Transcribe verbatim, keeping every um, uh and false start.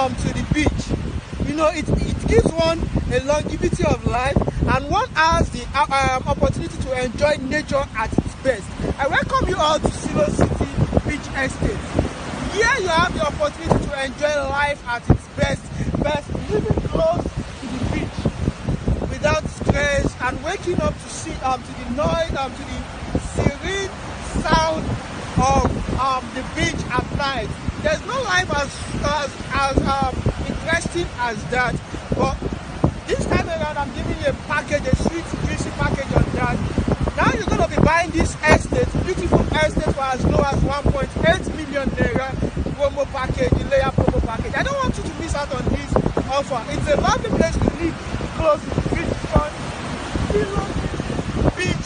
um, to the beach. You know, it, it gives one a longevity of life, and one has the uh, um, opportunity to enjoy nature at its best. I welcome you all to CIelo City Beach Estate. Here you have the opportunity to enjoy life at its best, best living close to the beach without stress, and waking up to see um to the noise um to the serene sound of um the beach at night. There's no life as as, as um interesting as that, but this time around I'm giving you a package, a sweet juicy package on that. Now you're gonna be buying this estate, beautiful estate, for as low as one point eight million naira promo package, the layer promo package. I don't want you to miss out on this offer. It's a lovely place to live, close to Beachfront, Beach